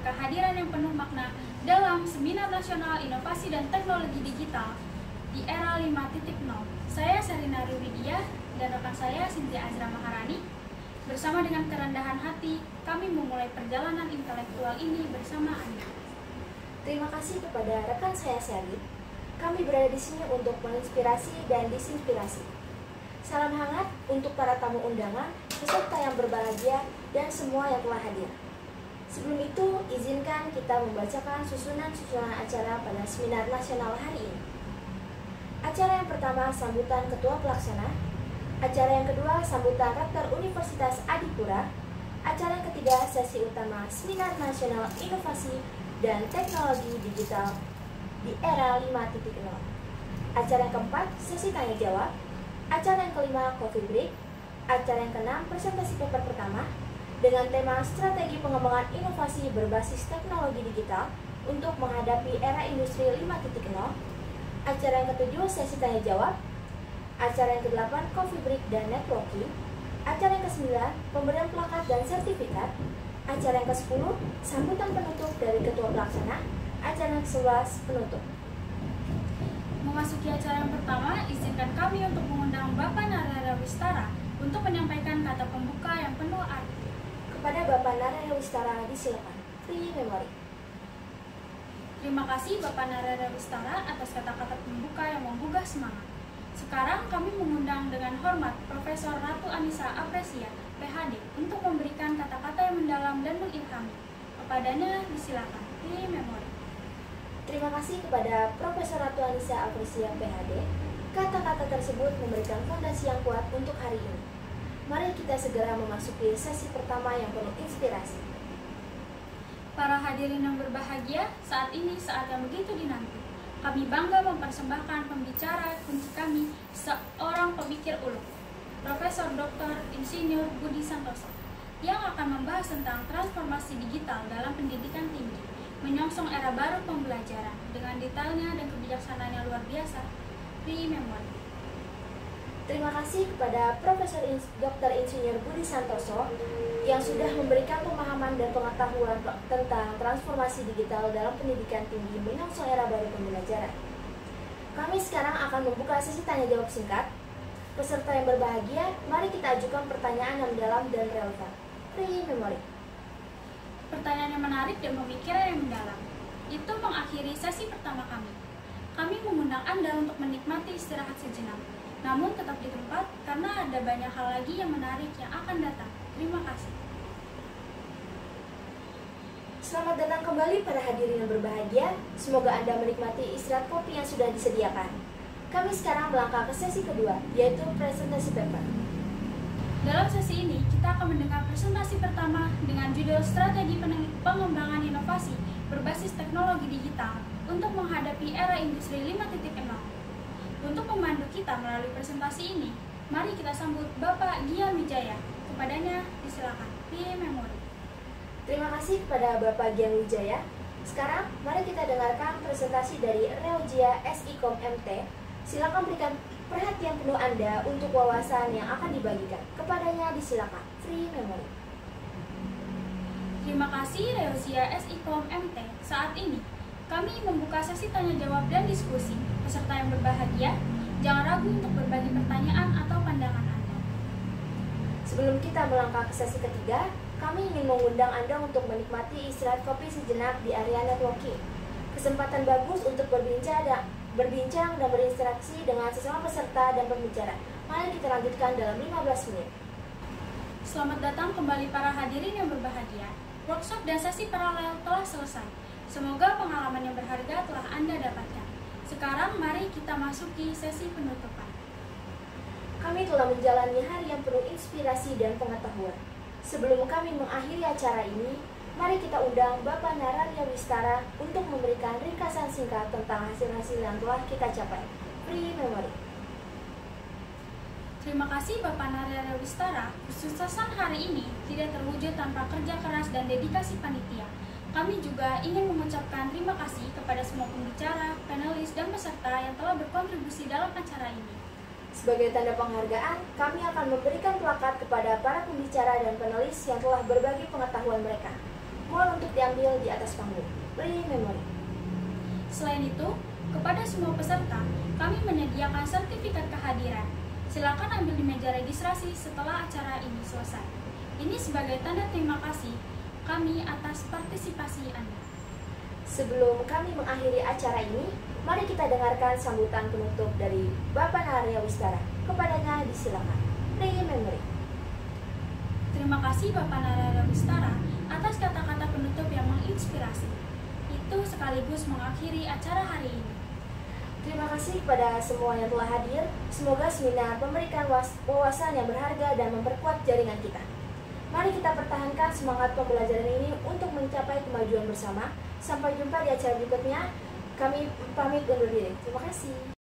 kehadiran yang penuh makna dalam Seminar Nasional Inovasi dan Teknologi Digital di Era 5.0. Saya Sarina Widya dan rekan saya Cynthia Azra Maharani. Bersama dengan kerendahan hati, kami memulai perjalanan intelektual ini bersama Anda. Terima kasih kepada rekan saya Sally. Kami berada di sini untuk menginspirasi dan disinspirasi. Salam hangat untuk para tamu undangan, peserta yang berbahagia, dan semua yang telah hadir. Sebelum itu, izinkan kita membacakan susunan-susunan acara pada Seminar Nasional hari ini. Acara yang pertama, sambutan Ketua Pelaksana. Acara yang kedua, sambutan Rektor Universitas Adipura. Acara yang ketiga, sesi utama Seminar Nasional Inovasi dan Teknologi Digital di Era 5.0. Acara yang keempat, sesi tanya jawab. Acara yang kelima, coffee break. Acara yang keenam, presentasi paper pertama dengan tema strategi pengembangan inovasi berbasis teknologi digital untuk menghadapi era industri 5.0. Acara yang ketujuh, sesi tanya jawab. Acara yang ke-8, coffee break dan networking. Acara yang ke-9, pemberian plakat dan sertifikat. Acara yang ke-10, sambutan penutup dari Ketua Pelaksana. Acara yang ke-11, penutup. Memasuki acara yang pertama, izinkan kami untuk mengundang Bapak Narara Wistara untuk menyampaikan kata pembuka yang penuh arti. Kepada Bapak Narara Wistara disilakan. Free memory. Terima kasih Bapak Narara Wistara atas kata-kata pembuka yang menggugah semangat. Sekarang kami mengundang dengan hormat Profesor Ratu Anissa Apresia, PhD, untuk memberikan kata-kata yang mendalam dan mengilhami. Kepadanya disilakan. Free memory. Terima kasih kepada Profesor Ratu Anissa Apresia, PhD. Kata-kata tersebut memberikan fondasi yang kuat untuk hari ini. Mari kita segera memasuki sesi pertama yang penuh inspirasi. Para hadirin yang berbahagia, saat ini saat yang begitu dinanti. Kami bangga mempersembahkan pembicara kunci kami, seorang pemikir ulung, Profesor Dr. Insinyur Budi Santoso, yang akan membahas tentang transformasi digital dalam pendidikan tinggi, menyongsong era baru pembelajaran dengan detailnya dan kebijaksanaannya luar biasa. Free memory. Terima kasih kepada Profesor Dr. Insinyur Budi Santoso yang sudah memberikan pemahaman dan pengetahuan tentang transformasi digital dalam pendidikan tinggi menyongsong era baru pembelajaran. Kami sekarang akan membuka sesi tanya jawab singkat. Peserta yang berbahagia, mari kita ajukan pertanyaan yang mendalam dan relevan. Free memory. Pertanyaan yang menarik dan pemikiran yang mendalam. Itu mengakhiri sesi pertama kami. Kami mengundang Anda untuk menikmati istirahat sejenak. Namun tetap di tempat karena ada banyak hal lagi yang menarik yang akan datang. Terima kasih. Selamat datang kembali para hadirin yang berbahagia. Semoga Anda menikmati istirahat kopi yang sudah disediakan. Kami sekarang melangkah ke sesi kedua, yaitu presentasi paper. Dalam sesi ini, kita akan mendengar presentasi pertama dengan judul Strategi Pengembangan Inovasi Berbasis Teknologi Digital untuk Menghadapi Era Industri 5.0. Untuk memandu kita melalui presentasi ini, mari kita sambut Bapak Gian Wijaya. Kepadanya disilakan. Free memory. Terima kasih kepada Bapak Gian Wijaya. Sekarang, mari kita dengarkan presentasi dari Reogia SIKOM MT. Silakan berikan perhatian penuh Anda untuk wawasan yang akan dibagikan. Kepadanya disilakan. Free memory. Terima kasih Reogia SIKOM MT. Saat ini, kami membuka sesi tanya jawab dan diskusi. Peserta yang berbahagia, jangan ragu untuk berbagi pertanyaan atau pandangan Anda. Sebelum kita melangkah ke sesi ketiga, kami ingin mengundang Anda untuk menikmati istirahat kopi sejenak di area networking. Kesempatan bagus untuk berbincang dan berinteraksi dengan sesama peserta dan pembicara. Mari kita lanjutkan dalam 15 menit. Selamat datang kembali para hadirin yang berbahagia. Workshop dan sesi paralel telah selesai. Semoga pengalaman yang berharga telah Anda dapatkan. Sekarang mari kita masuki sesi penutupan. Kami telah menjalani hari yang penuh inspirasi dan pengetahuan. Sebelum kami mengakhiri acara ini, mari kita undang Bapak Nararya Wistara untuk memberikan ringkasan singkat tentang hasil-hasil yang telah kita capai. Free memory. Terima kasih Bapak Nararya Wistara. Kesuksesan hari ini tidak terwujud tanpa kerja keras dan dedikasi panitia. Kami juga ingin mengucapkan terima kasih kepada semua pembicara, panelis, dan peserta yang telah berkontribusi dalam acara ini. Sebagai tanda penghargaan, kami akan memberikan plakat kepada para pembicara dan panelis yang telah berbagi pengetahuan mereka. mohon untuk diambil di atas panggung. Beri memori. Selain itu, kepada semua peserta, kami menyediakan sertifikat kehadiran. Silakan ambil di meja registrasi setelah acara ini selesai. Ini sebagai tanda terima kasih kami atas partisipasi Anda. Sebelum kami mengakhiri acara ini, mari kita dengarkan sambutan penutup dari Bapak Naraya Wistara. Kepadanya disilakan. Beri memori. Terima kasih Bapak Naraya Wistara atas kata-kata penutup yang menginspirasi. Itu sekaligus mengakhiri acara hari ini. Terima kasih kepada semua yang telah hadir. Semoga seminar memberikan wawasan yang berharga dan memperkuat jaringan kita. Mari kita pertahankan semangat pembelajaran ini untuk mencapai kemajuan bersama. Sampai jumpa di acara berikutnya. Kami pamit undur diri. Terima kasih.